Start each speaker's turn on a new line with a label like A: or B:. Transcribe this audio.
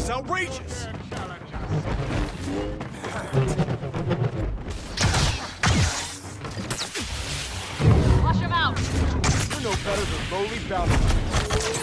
A: is outrageous!
B: Flush him out!
A: You're no better than lowly bounty hunters.